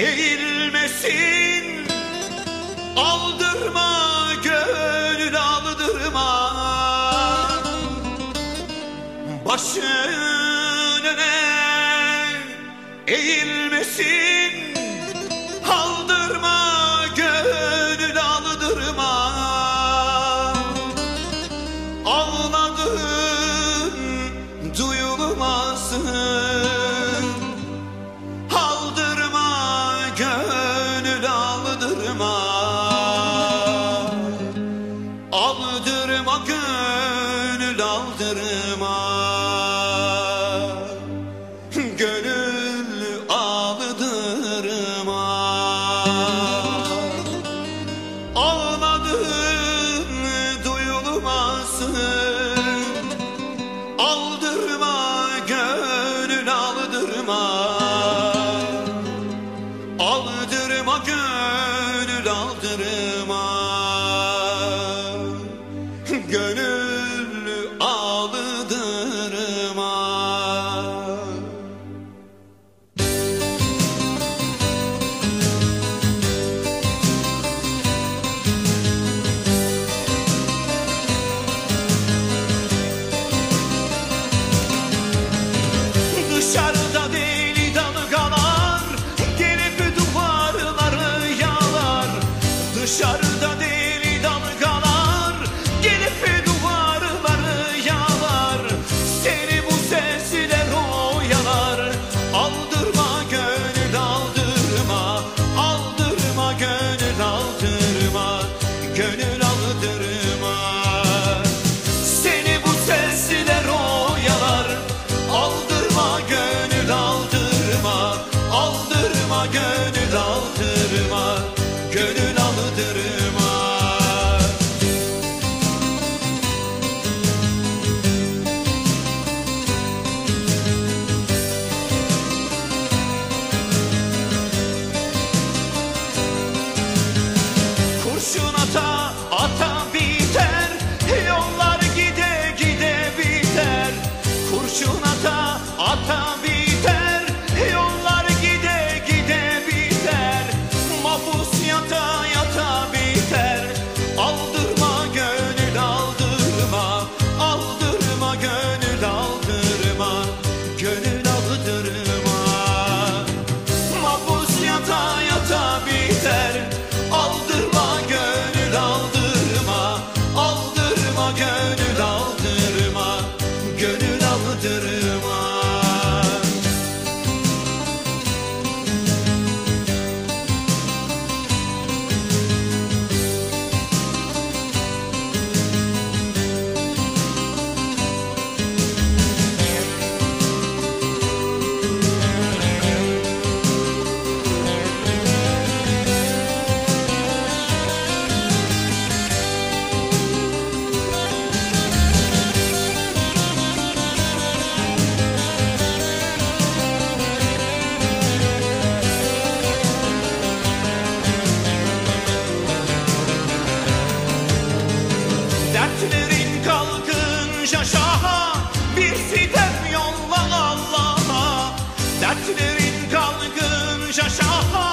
eğilmesin. Aldırma gönül aldırma, başın öne eğilmesin. Aldırma gönül aldırma, ağladın duyulmasın. Aldırma gönül aldırma, aldırma gönül aldırma, gönül aldırma. Ağladın duyulmasın. Aldırma gönül aldırma, aldırma gönül aldırma, gönül aldırma. Dışarıda deli dalgalar gelip duvarları yalar. Dışarıda deli dalgalar gelip duvarları yalar. Seni bu sesler oyalar. Aldırma gönül aldırma, aldırma gönül aldırma, gönül aldırma. Seni bu sesler oyalar. Aldırma gönül aldırma, aldırma gönül aldırma, gönül aldırma. Kurşun ata ata biter, yollar gide gide biter. Kurşun ata ata biter, yollar gide gide biter. Mahpus yata yata biter. Aldırma gönül aldırma, aldırma gönül aldırma, gönül aldırma. Mahpus yata yata biter. Aldırma gönül aldırma, aldırma gönül aldırma, gönül aldırma. Dertlerin kalkınca şaha, bir sitem yolla Allah'a. Dertlerin kalkınca şaha,